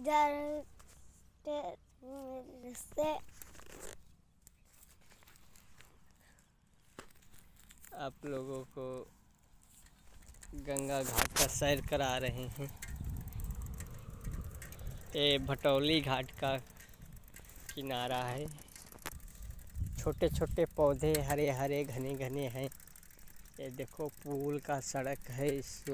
इधर से आप लोगों को गंगा घाट का सैर करा रहे हैं। ये भटौली घाट का किनारा है। छोटे छोटे पौधे हरे हरे घने घने हैं। ये देखो पुल का सड़क है, इसको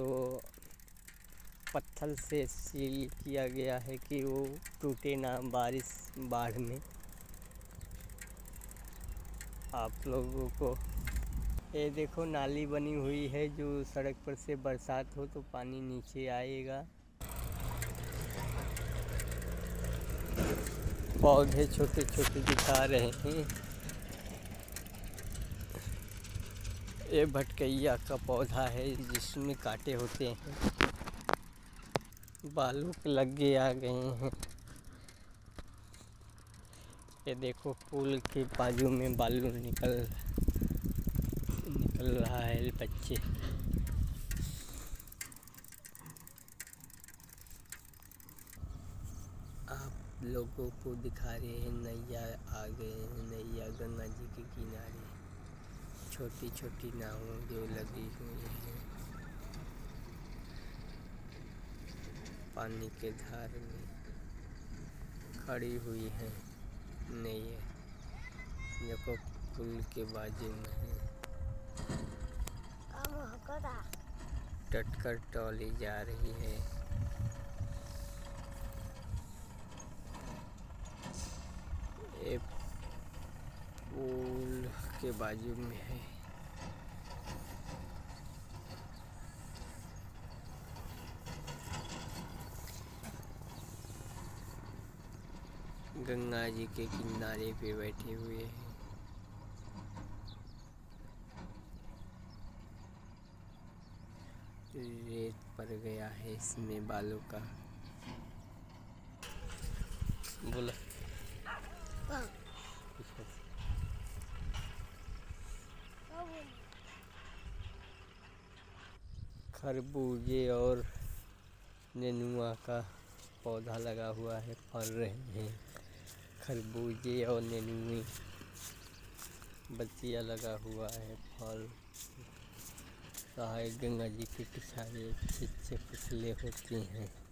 पत्थर से सील किया गया है कि वो टूटे ना बारिश बाढ़ में। आप लोगों को ये देखो नाली बनी हुई है, जो सड़क पर से बरसात हो तो पानी नीचे आएगा। पौधे छोटे छोटे दिखा रहे हैं। ये भटकैया का पौधा है जिसमें कांटे होते हैं। बालू लगे आ गए हैं। ये देखो पुल के बाजू में बालू निकल रहा है। बच्चे आप लोगों को दिखा रहे हैं, नैया आ गए हैं। नैया गंगा जी के किनारे छोटी छोटी नाव जो लगी हुई हैं पानी के धार में खड़ी हुई हैं। नैया देखो पुल के बाजू में है। टटकर ट्रॉली जा रही है। ये पुल के बाजू में है। गंगा जी के किनारे पे बैठे हुए हैं। रेत पड़ गया है इसमें बालू का। बोला खरबूजे और नेनुआ का पौधा लगा हुआ है, फल रहे हैं। खरबूजे और नेनुए बतिया लगा हुआ है, फल सहायक गंगा जी के किनारे अच्छे अच्छे फसलें होती हैं।